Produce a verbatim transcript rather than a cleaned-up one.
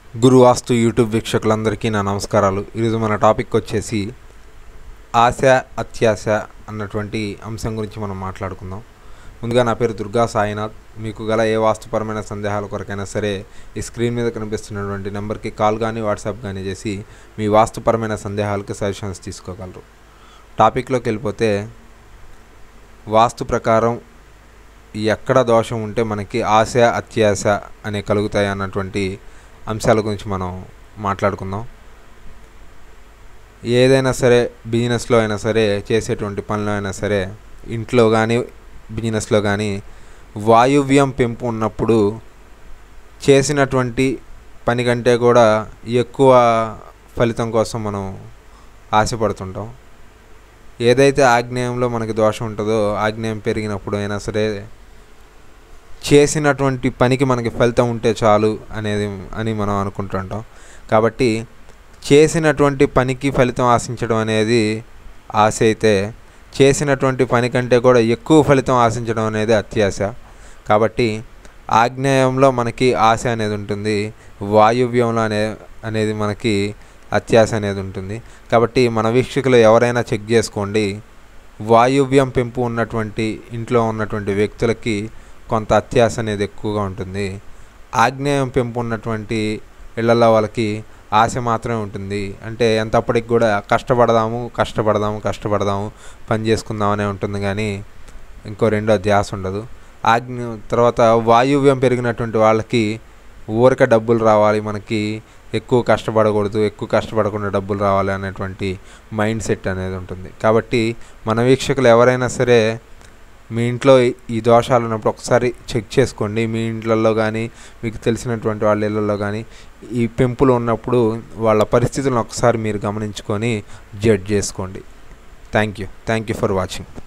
గురువాస్తు YouTube వీక్షకులందరికీ నా నమస్కారాలు. ఈరోజు మన టాపిక్ వచ్చేసి ఆశ అత్యాశ అన్నటువంటి అంశం గురించి మనం మాట్లాడుకుందాం. ముందుగా నా పేరు దుర్గా సాయినాథ్. మీకు గల ఏ వాస్తుపరమైన సందేహాల కొరకైనా సరే ఈ స్క్రీన్ మీద కనిపిస్తున్నటువంటి నెంబర్కి కాల్ కానీ వాట్సాప్ కానీ చేసి మీ వాస్తుపరమైన సందేహాలకు సజెషన్స్ తీసుకోగలరు. టాపిక్లోకి వెళ్ళిపోతే, వాస్తు ప్రకారం ఎక్కడ దోషం ఉంటే మనకి ఆశ అత్యాశ అనే కలుగుతాయి అన్నటువంటి అంశాల గురించి మనం మాట్లాడుకుందాం. ఏదైనా సరే, బిజినెస్లో అయినా సరే, చేసేటువంటి పనిలో అయినా సరే, ఇంట్లో కానీ బిజినెస్లో కానీ వాయువ్యం పెంపు ఉన్నప్పుడు చేసినటువంటి పని కంటే కూడా ఎక్కువ ఫలితం కోసం మనం ఆశపడుతుంటాం. ఏదైతే ఆగ్నేయంలో మనకి దోషం ఉంటుందో, ఆగ్నేయం పెరిగినప్పుడు అయినా సరే చేసినటువంటి పనికి మనకి ఫలితం ఉంటే చాలు అనేది అని మనం అనుకుంటుంటాం. కాబట్టి చేసినటువంటి పనికి ఫలితం ఆశించడం అనేది ఆశ అయితే, చేసినటువంటి పని కంటే కూడా ఎక్కువ ఫలితం ఆశించడం అనేది అత్యాశ. కాబట్టి ఆగ్నేయంలో మనకి ఆశ అనేది ఉంటుంది, వాయువ్యంలో అనే అనేది మనకి అత్యాశ అనేది ఉంటుంది. కాబట్టి మన వీక్షకులు ఎవరైనా చెక్ చేసుకోండి. వాయువ్యం పెంపు ఉన్నటువంటి ఇంట్లో ఉన్నటువంటి వ్యక్తులకి కొంత అత్యాశ అనేది ఎక్కువగా ఉంటుంది. ఆగ్నేయం పెంపు ఉన్నటువంటి ఇళ్లలో వాళ్ళకి ఆశ మాత్రమే ఉంటుంది. అంటే ఎంతప్పటికి కూడా కష్టపడదాము కష్టపడదాము కష్టపడదాము పని చేసుకుందామనే ఉంటుంది, కానీ ఇంకో రెండో ధ్యాస ఉండదు. ఆగ్నే తర్వాత వాయువ్యం పెరిగినటువంటి వాళ్ళకి ఊరిక డబ్బులు రావాలి, మనకి ఎక్కువ కష్టపడకూడదు, ఎక్కువ కష్టపడకుండా డబ్బులు రావాలి అనేటువంటి మైండ్ సెట్ అనేది ఉంటుంది. కాబట్టి మన వీక్షకులు ఎవరైనా సరే మీ ఇంట్లో ఈ దోషాలు ఉన్నప్పుడు ఒకసారి చెక్ చేసుకోండి. మీ ఇంట్లలో కానీ, మీకు తెలిసినటువంటి వాళ్ళ ఇళ్ళల్లో కానీ ఈ పెంపులు ఉన్నప్పుడు వాళ్ళ పరిస్థితులను ఒకసారి మీరు గమనించుకొని జడ్జ్ చేసుకోండి. Thank you thank you for watching.